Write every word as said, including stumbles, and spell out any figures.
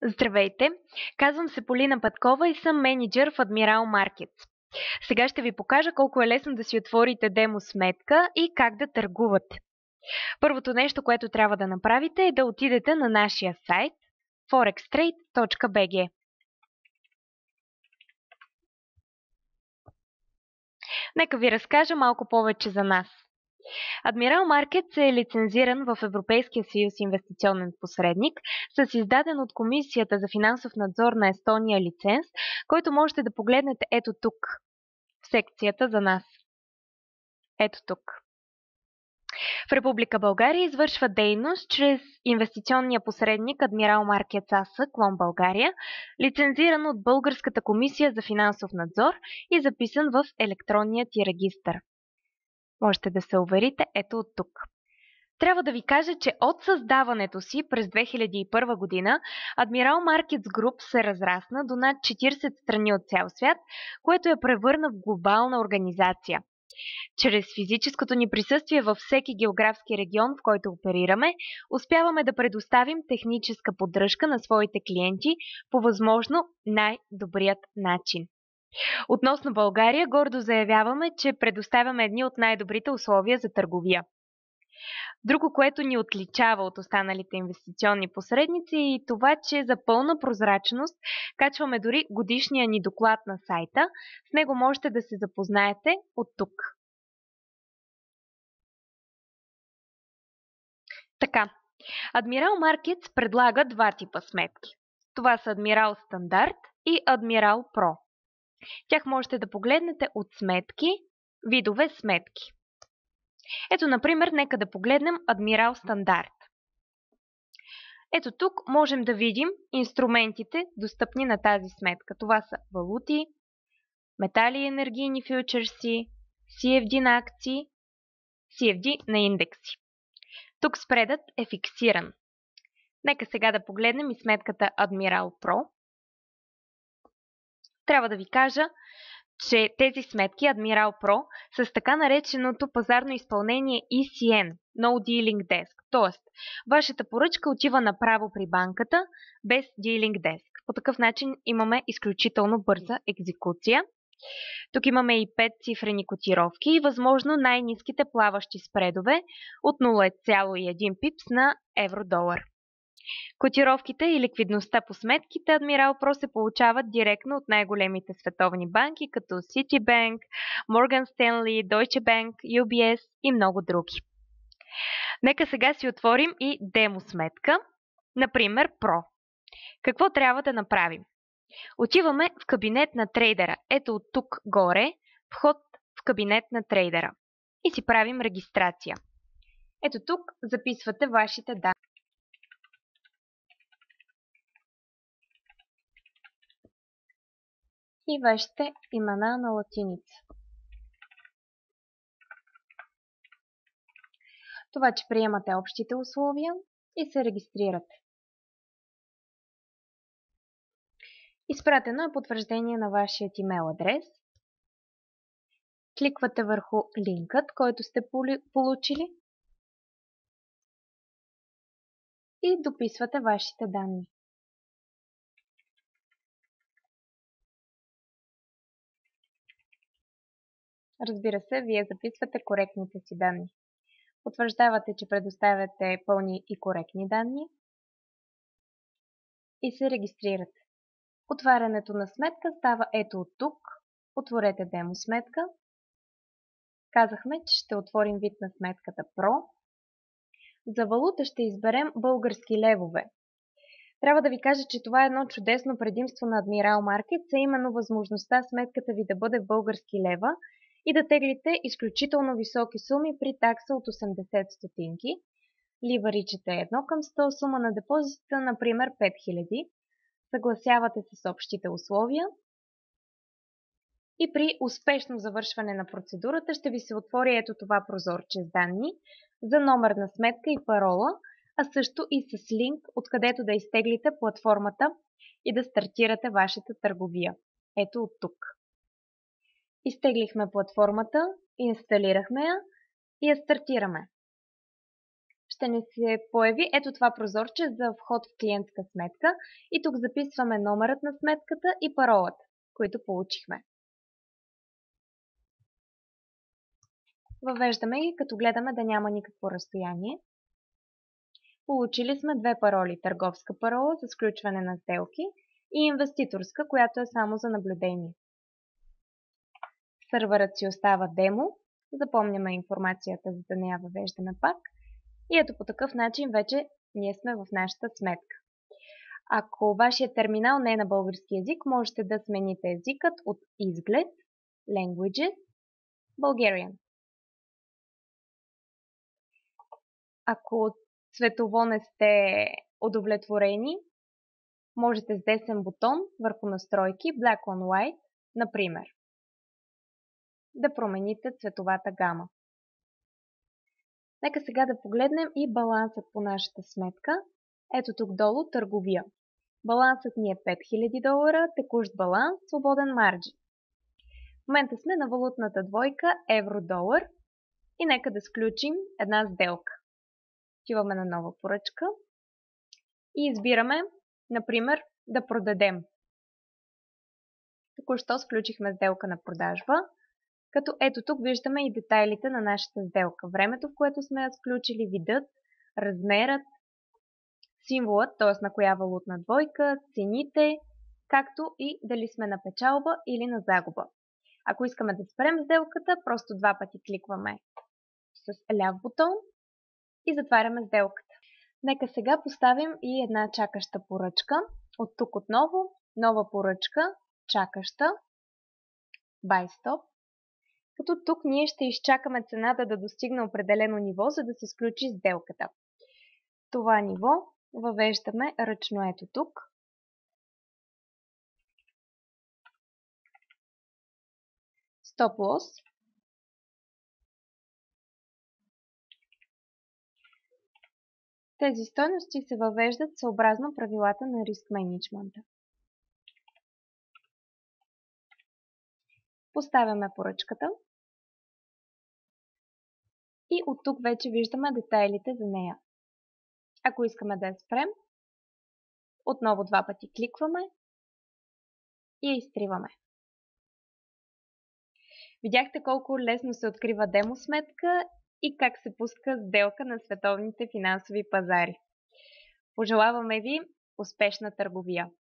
Здравейте! Казвам се Полина Петкова и съм мениджър в Admiral Markets. Сега ще ви покажа колко е лесно да си отворите демо сметка и как да търгувате. Първото нещо, което трябва да направите е да отидете на нашия сайт форекс трейд точка би джи. Нека ви разкажа малко повече за нас. Admiral Markets е лицензиран в Европейския съюз инвестиционен посредник с издаден от Комисията за финансов надзор на Естония лиценз, който можете да погледнете ето тук, в секцията за нас. Ето тук. В Република България извършва дейност чрез инвестиционния посредник Admiral Markets ей ес ей, клон България, лицензиран от Българската комисия за финансов надзор и записан в електронния ти регистър. Можете да се уверите ето от тук. Трябва да ви кажа, че от създаването си през две хиляди и първа година Admiral Markets Group се разрасна до над четиридесет страни от цял свят, което я превърна в глобална организация. Чрез физическото ни присъствие във всеки географски регион, в който оперираме, успяваме да предоставим техническа поддръжка на своите клиенти по възможно най-добрият начин. Относно България, гордо заявяваме, че предоставяме едни от най-добрите условия за търговия. Друго, което ни отличава от останалите инвестиционни посредници е и това, че за пълна прозрачност качваме дори годишния ни доклад на сайта. С него можете да се запознаете от тук. Така, Admiral Markets предлага два типа сметки. Това са Admiral Standard и Admiral Pro. Тях можете да погледнете от сметки, видове сметки. Ето, например, нека да погледнем Admiral Standard. Ето тук можем да видим инструментите, достъпни на тази сметка. Това са валути, метали и енергийни фьючерси, си еф ди на акции, си еф ди на индекси. Тук спредът е фиксиран. Нека сега да погледнем и сметката Admiral Pro. Трябва да ви кажа, че тези сметки Admiral Pro са с така нареченото пазарно изпълнение и си ен, No Dealing Desk, т.е. вашата поръчка отива направо при банката без Dealing Desk. По такъв начин имаме изключително бърза екзекуция. Тук имаме и пет цифрени котировки и възможно най-ниските плаващи спредове от нула цяло и един пипс на евро-долар. Котировките и ликвидността по сметките Admiral Pro се получават директно от най-големите световни банки, като Citibank, Morgan Stanley, Deutsche Bank, ю би ес и много други. Нека сега си отворим и демо сметка, например Pro. Какво трябва да направим? Отиваме в кабинет на трейдера, ето от тук горе, вход в кабинет на трейдера и си правим регистрация. Ето тук записвате вашите данни. И вашите имена на латиница. Това, че приемате общите условия и се регистрирате. Изпратено е потвърждение на вашия имейл адрес. Кликвате върху линкът, който сте получили и дописвате вашите данни. Разбира се, вие записвате коректните си данни. Потвърждавате, че предоставяте пълни и коректни данни и се регистрирате. Отварянето на сметка става ето от тук. Отворете демо сметка. Казахме, че ще отворим вид на сметката Pro. За валута ще изберем български левове. Трябва да ви кажа, че това е едно чудесно предимство на Admiral Markets, а именно възможността сметката ви да бъде в български лева и да теглите изключително високи суми при такса от осемдесет стотинки. Ливаричете едно към сто, сума на депозита, например пет хиляди. Съгласявате се с общите условия и при успешно завършване на процедурата ще ви се отвори ето това прозорче с данни за номер на сметка и парола, а също и с линк, откъдето да изтеглите платформата и да стартирате вашата търговия. Ето от тук. Изтеглихме платформата, инсталирахме я и я стартираме. ще ни се появи ето това прозорче за вход в клиентска сметка и тук записваме номерът на сметката и паролата, които получихме. Въвеждаме ги, като гледаме да няма никакво разстояние. Получили сме две пароли – търговска парола за сключване на сделки и инвеститорска, която е само за наблюдение. Сървърът си остава демо, запомняме информацията, за да не я въвеждаме пак. И ето по такъв начин вече ние сме в нашата сметка. Ако вашия терминал не е на български език, можете да смените езикът от изглед, languages, Bulgarian. Ако цветово не сте удовлетворени, можете с десен бутон върху настройки, Black on White, например, да промените цветовата гама. Нека сега да погледнем и балансът по нашата сметка. Ето тук долу търговия. Балансът ни е пет хиляди долара, текущ баланс, свободен марджин. В момента сме на валутната двойка евро-долар и нека да сключим една сделка. Отиваме на нова поръчка и избираме, например, да продадем. Току-що сключихме сделка на продажба, като ето тук виждаме и детайлите на нашата сделка. Времето, в което сме я сключили, видът, размерът, символът, т.е. на коя валутна двойка, цените, както и дали сме на печалба или на загуба. Ако искаме да спрем сделката, просто два пъти кликваме с ляв бутон и затваряме сделката. Нека сега поставим и една чакаща поръчка. От тук отново, нова поръчка, чакаща, buy stop. Като тук ние ще изчакаме цената да достигне определено ниво, за да се сключи сделката. Това ниво въвеждаме ръчно ето тук. Stop loss. Тези стойности се въвеждат съобразно правилата на риск мениджмънта. Поставяме поръчката и от тук вече виждаме детайлите за нея. Ако искаме да я спрем, отново два пъти кликваме и я изтриваме. Видяхте колко лесно се открива демо сметка и как се пуска сделка на световните финансови пазари. Пожелаваме ви успешна търговия!